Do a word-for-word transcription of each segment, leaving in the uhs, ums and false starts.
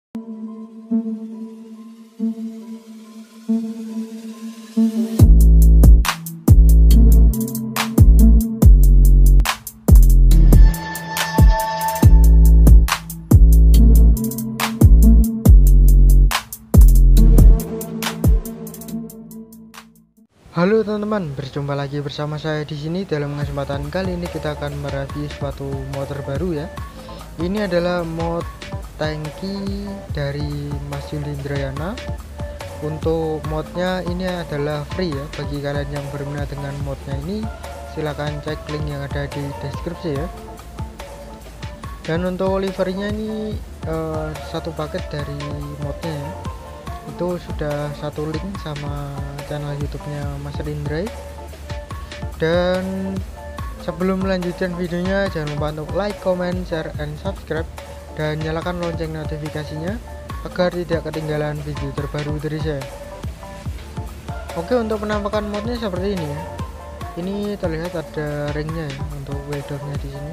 Halo teman-teman, berjumpa lagi bersama saya di sini. Dalam kesempatan kali ini kita akan mereview suatu mod terbaru ya. Ini adalah mod tanki dari Mas Yuli Indrayana. Untuk modnya ini adalah free ya. Bagi kalian yang berminat dengan modnya ini, silahkan cek link yang ada di deskripsi ya. Dan untuk liverynya ini uh, satu paket dari modnya ya. Itu sudah satu link sama channel YouTube-nya Mas Rindray. Dan sebelum melanjutkan videonya, jangan lupa untuk like, comment, share, and subscribe, dan nyalakan lonceng notifikasinya agar tidak ketinggalan video terbaru dari saya. Oke, untuk penampakan modnya seperti ini ya. Ini terlihat ada ringnya ya untuk weathernya di sini.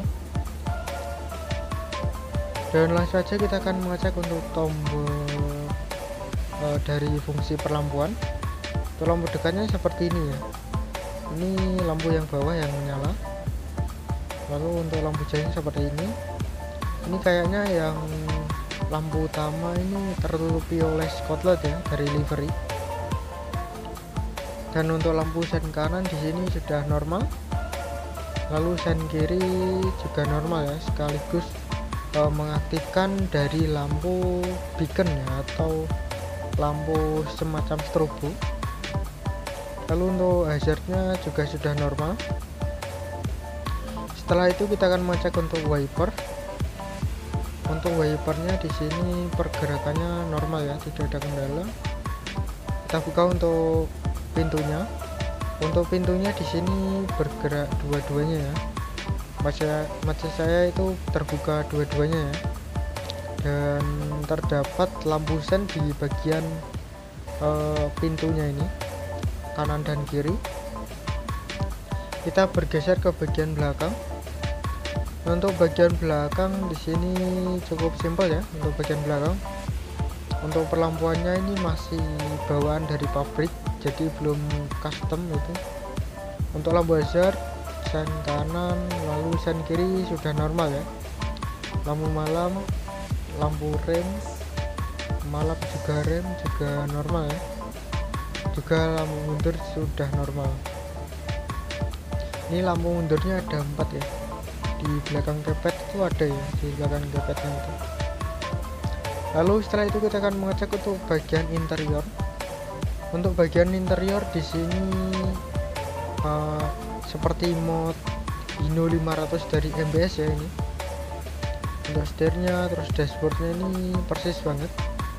Dan langsung saja kita akan mengecek untuk tombol uh, dari fungsi perlampuan. Untuk lampu dekatnya seperti ini ya. Ini lampu yang bawah yang menyala. Lalu untuk lampu jauhnya seperti ini. Ini kayaknya yang lampu utama ini tertutupi oleh spotlight ya dari livery. Dan untuk lampu sen kanan di sini sudah normal. Lalu sen kiri juga normal ya, sekaligus uh, mengaktifkan dari lampu beacon ya, atau lampu semacam strobo. Lalu untuk hazardnya juga sudah normal. Setelah itu kita akan mengecek untuk wiper. Untuk wipernya di sini pergerakannya normal ya, tidak ada kendala. Kita buka untuk pintunya. Untuk pintunya di sini bergerak dua-duanya ya. Maksud saya itu terbuka dua-duanya ya. Dan terdapat lampu sen di bagian uh, pintunya ini, kanan dan kiri. Kita bergeser ke bagian belakang. Untuk bagian belakang di sini cukup simpel ya. Untuk bagian belakang, untuk perlampuannya ini masih bawaan dari pabrik, jadi belum custom itu. Untuk lampu hazard, sen kanan lalu sen kiri sudah normal ya. Lampu malam, lampu rem malam juga rem juga normal ya. Juga lampu mundur sudah normal. Ini lampu mundurnya ada empat ya, di belakang kepet itu ada ya, di belakang kepetnya itu. Lalu setelah itu kita akan mengecek untuk bagian interior. Untuk bagian interior di sini uh, seperti mod Hino lima ratus dari M B S ya ini. Untuk setirnya, terus dashboardnya ini persis banget.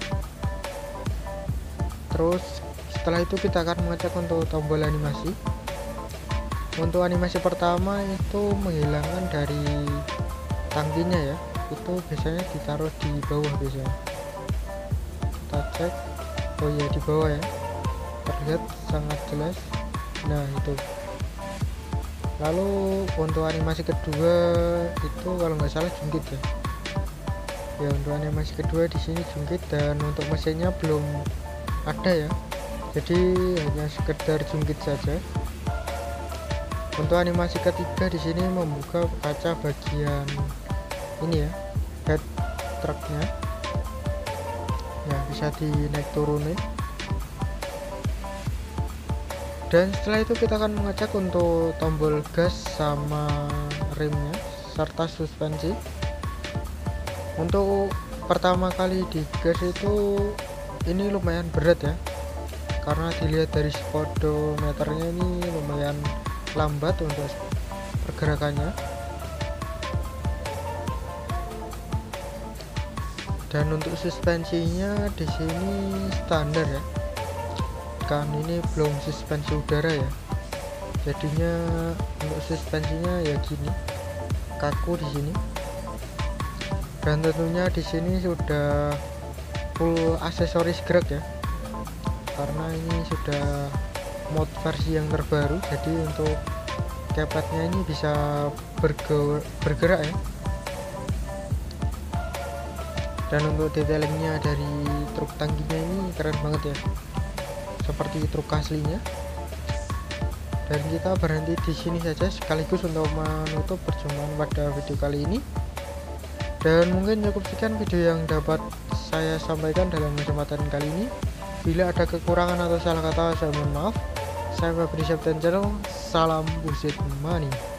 Terus setelah itu kita akan mengecek untuk tombol animasi. Untuk animasi pertama itu menghilangkan dari tangkinya ya, itu biasanya ditaruh di bawah biasanya. Kita cek, oh ya di bawah ya, terlihat sangat jelas. Nah itu. Lalu untuk animasi kedua itu kalau nggak salah jungkit ya. Ya untuk animasi kedua di sini jungkit, dan untuk mesinnya belum ada ya, jadi hanya sekedar jungkit saja. Untuk animasi ketiga di sini membuka kaca bagian ini ya, head truknya. Ya bisa dinaik turunin. Dan setelah itu kita akan mengecek untuk tombol gas sama remnya serta suspensi. Untuk pertama kali di gas itu ini lumayan berat ya, karena dilihat dari speedometernya ini lumayan lambat untuk pergerakannya. Dan untuk suspensinya di sini standar ya, kan ini belum suspensi udara ya, jadinya untuk suspensinya ya gini, kaku di sini. Dan tentunya di sini sudah full aksesoris gerak ya, karena ini sudah mod versi yang terbaru, jadi untuk kepetnya ini bisa bergerak, bergerak ya. Dan untuk detailingnya dari truk tangkinya ini keren banget ya, seperti truk aslinya. Dan kita berhenti di sini saja sekaligus untuk menutup perjumpaan pada video kali ini. Dan mungkin cukup sekian video yang dapat saya sampaikan dalam kesempatan kali ini. Bila ada kekurangan atau salah kata, saya mohon maaf. Saya Febri Septian Channel, salam bullshit money.